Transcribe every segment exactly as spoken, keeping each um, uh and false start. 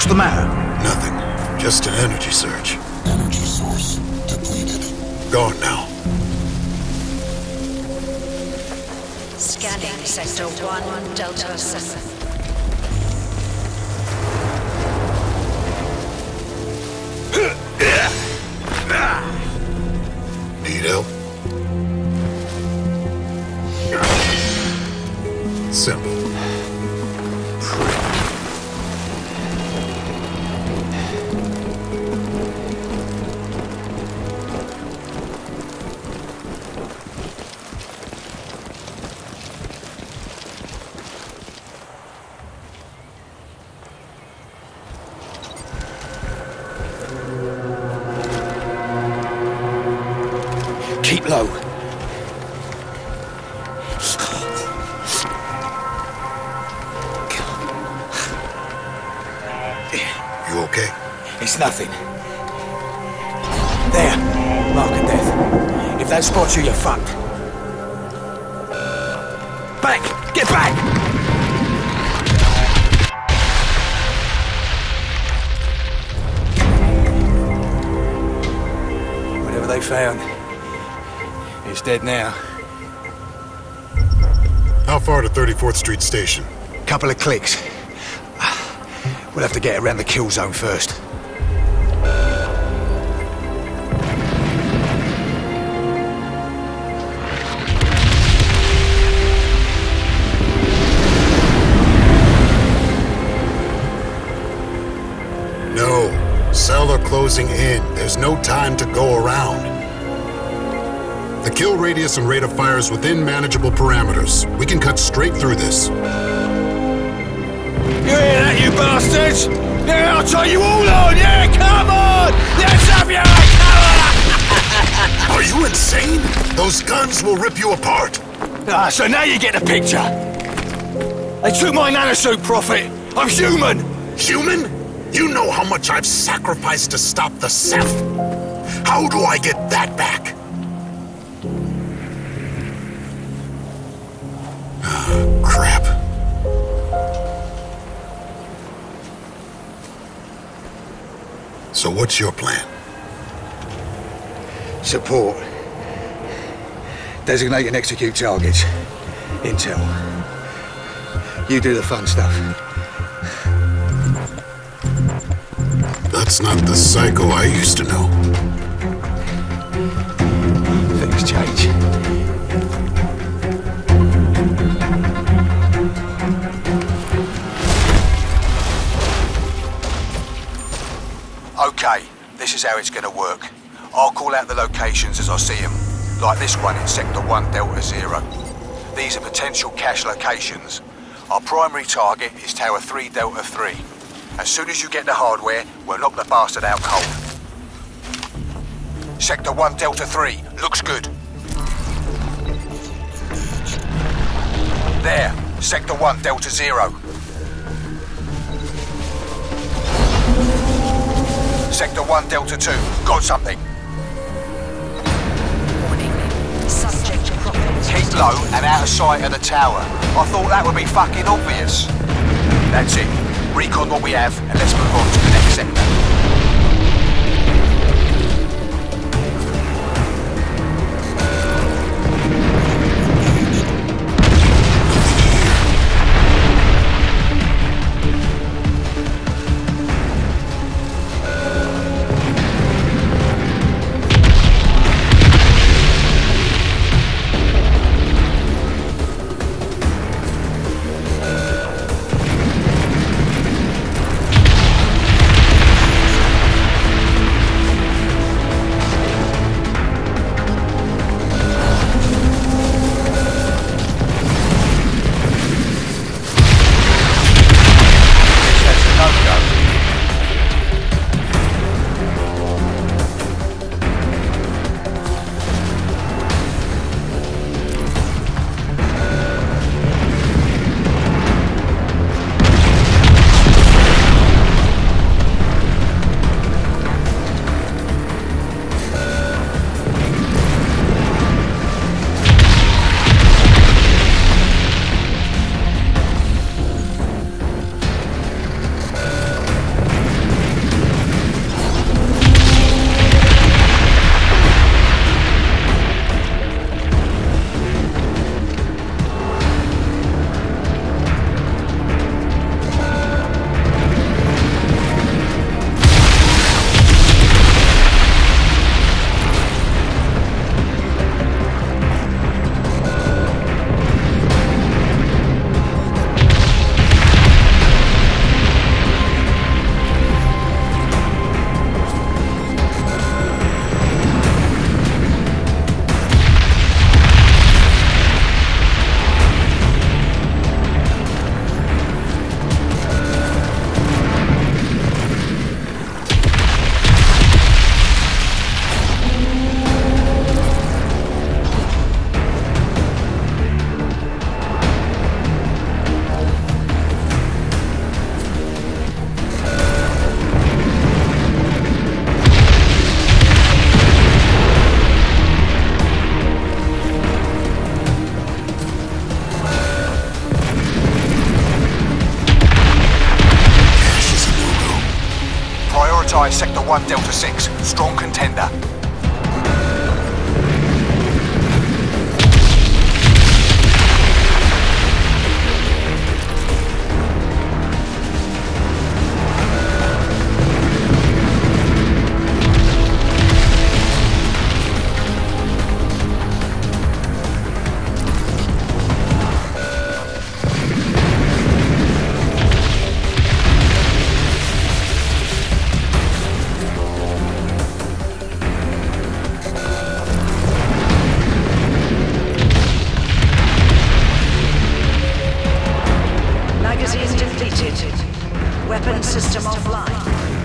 What's the matter? Nothing. Just an energy surge. Energy source depleted. Gone now. Scanning Sector one, Delta seven. Need help? Simple. Keep low. You okay? It's nothing. There. Mark of death. If that spots you, you're fucked. Back! Get back! Whatever they found, it's dead now. How far to thirty-fourth Street Station? Couple of clicks. We'll have to get around the kill zone first. No. Cell are closing in. There's no time to go around. The kill radius and rate of fire is within manageable parameters. We can cut straight through this. You hear that, you bastards? Yeah, I'll tie you all on! Yeah, come on! Let's have you! Come on! Are you insane? Those guns will rip you apart. Ah, so now you get the picture. They took my nanosuit, Prophet. I'm human! Human? You know how much I've sacrificed to stop the Ceph. How do I get that back? Ah, crap. So what's your plan? Support. Designate and execute targets. Intel. You do the fun stuff. That's not the Psycho I used to know. Things change. Okay, this is how it's gonna work. I'll call out the locations as I see them, like this one in Sector one Delta Zero. These are potential cache locations. Our primary target is Tower three Delta three. As soon as you get the hardware, we'll knock the bastard out cold. Sector one Delta three, looks good. There, Sector one Delta Zero. Sector one Delta two, got something. Warning. Subject properties. Keep low and out of sight of the tower. I thought that would be fucking obvious. That's it. Recon what we have and let's move on to the next sector. Prioritize Sector one Delta six. Strong contender. Weapon system offline.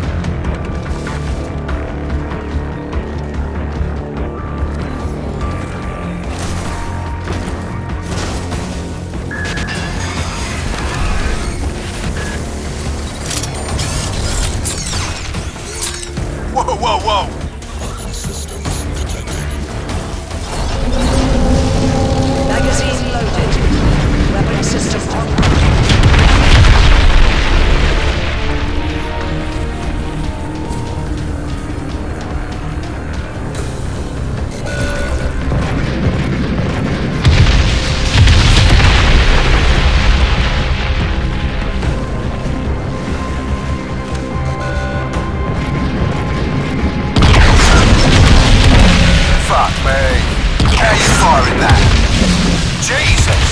Whoa, whoa, whoa! Weapon systems detected. Magazine loaded. Weapon system online. Fuck me. How you firing that? Jesus!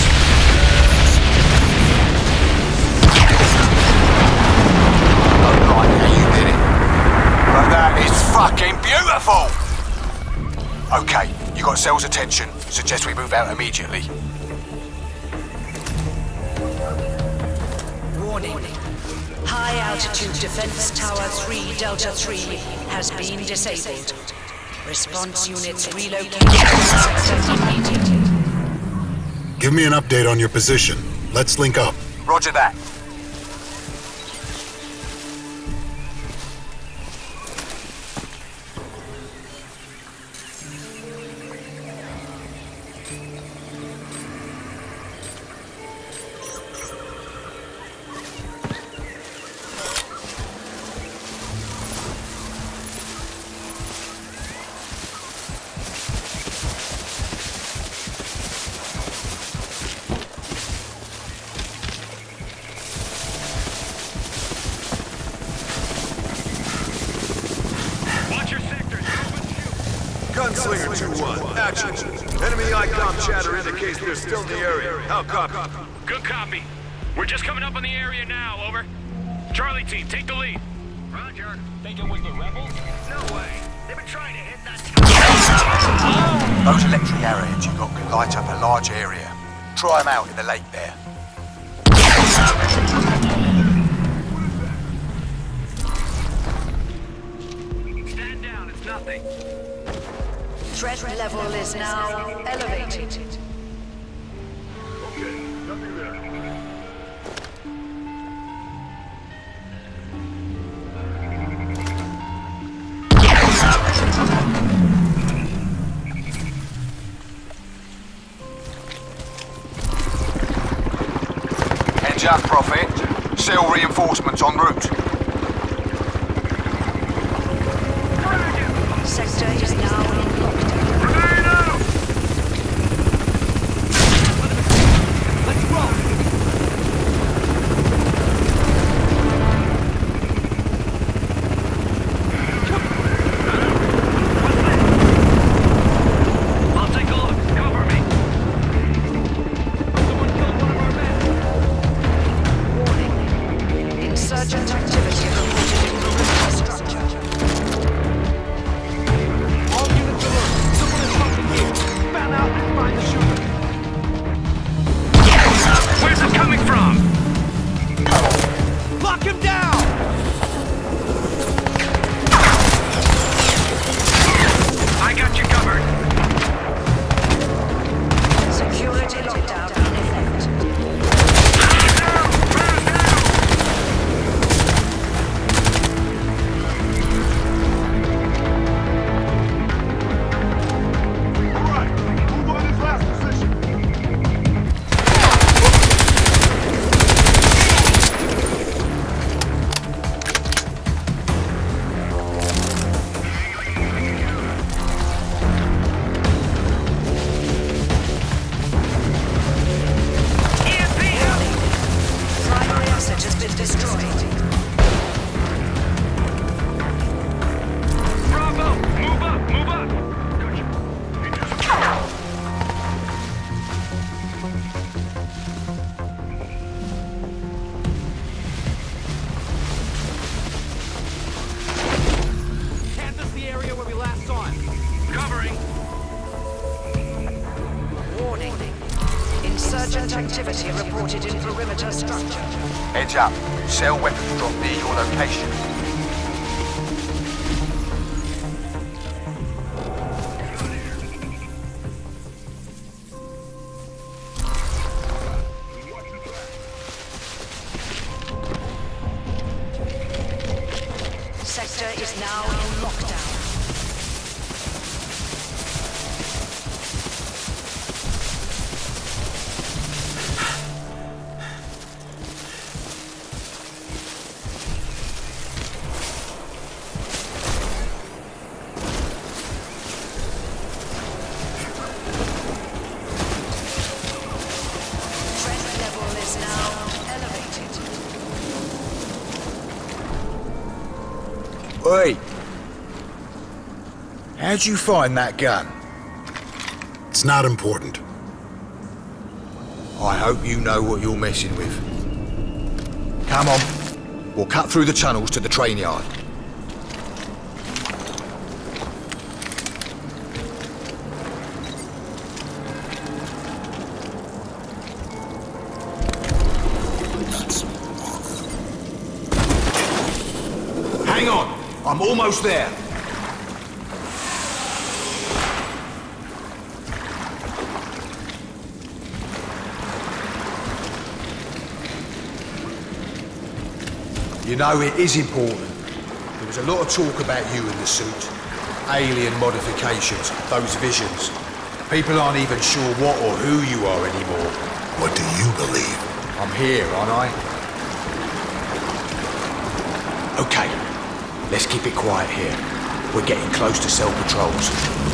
I don't like how you did it. But that is fucking beautiful! Okay, you got Cell's attention. Suggest we move out immediately. Warning. High altitude defense tower three Delta three has been disabled. Response units relocated to sector immediately. Give me an update on your position. Let's link up. Roger that. Gunslinger two one, action. Enemy I COM chatter indicates they're still in the area. How copy? Good copy. We're just coming up on the area now, over. Charlie team, take the lead. Roger. Think it was the rebels? No way. They've been trying to hit that... Those electric arrowheads you got can light up a large area. Try them out in the lake there. Stand down, it's nothing. Threat level is now elevated. Okay, nothing there. Heads up, Prophet. Cell reinforcements en route. Sector is now in lockdown. Insurgent activity reported in the infrastructure. All units alert. Someone is fucking here. Fan out and find the shooter. Where's it coming from? Lock him down! I got you covered. Security lockdown in effect. activity reported in perimeter structure. Heads up. Cell weapons drop near your location. Sector is now in lockdown. Threat level is now elevated. Oi! How'd you find that gun? It's not important. I hope you know what you're messing with. Come on. We'll cut through the tunnels to the train yard. Hang on! I'm almost there! You know, it is important. There was a lot of talk about you in the suit. Alien modifications, those visions. People aren't even sure what or who you are anymore. What do you believe? I'm here, aren't I? Okay, let's keep it quiet here. We're getting close to cell patrols.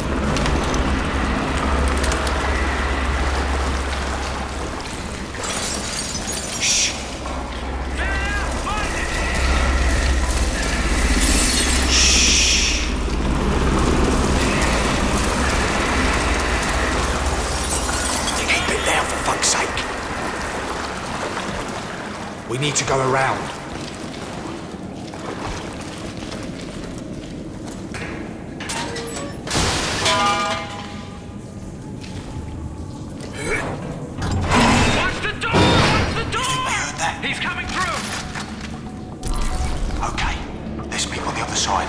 Shh. We need to go around. Watch the door! Watch the door! I heard that. He's coming through! Okay, let's meet on the other side.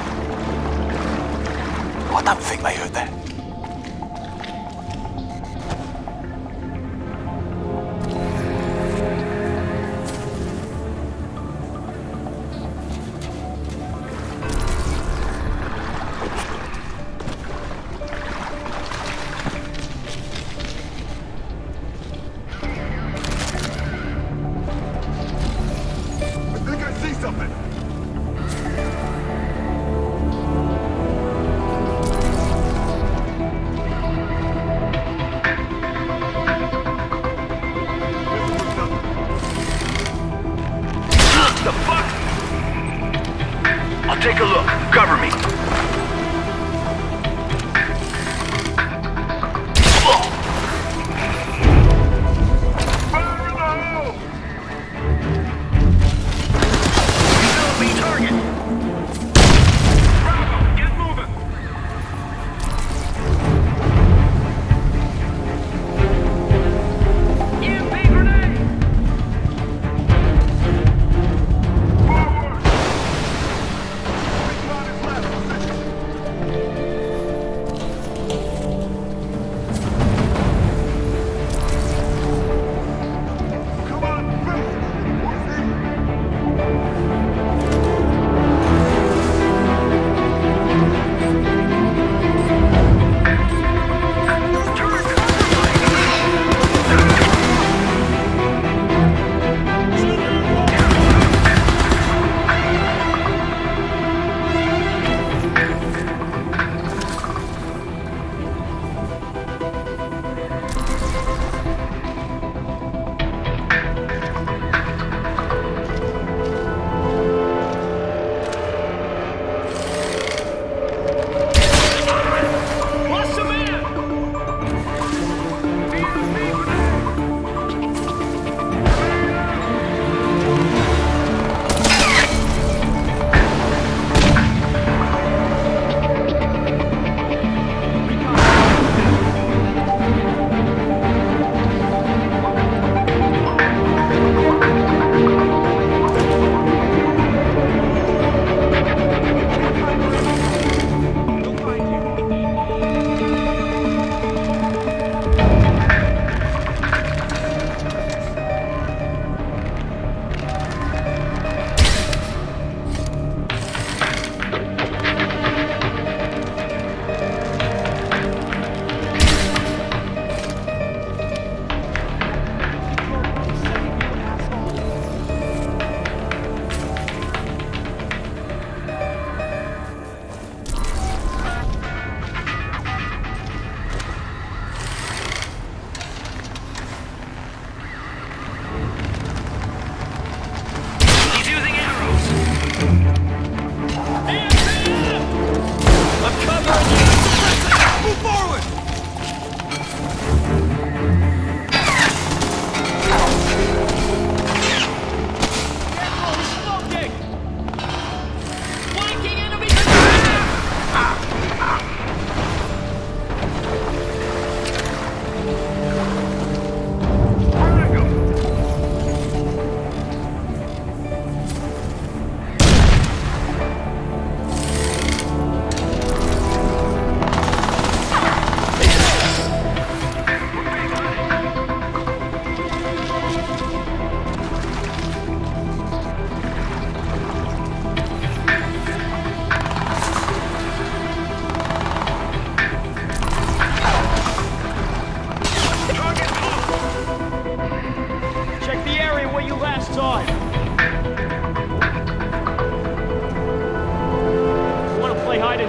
I don't think they heard that. The fuck? I'll take a look. Cover me. Fire in the hole! Developing target. Bravo, get moving. E M P grenade!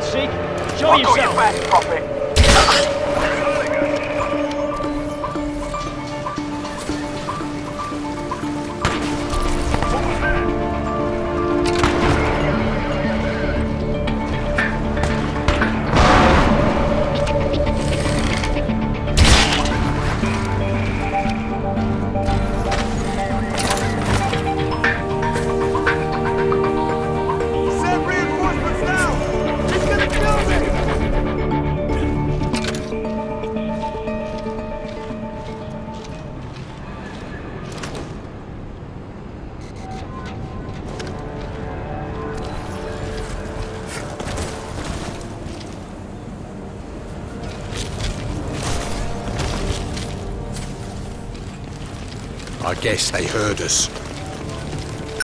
Seek. Show I got yourself. your back, Prophet. Send reinforcements now! He's gonna kill me! I guess they heard us.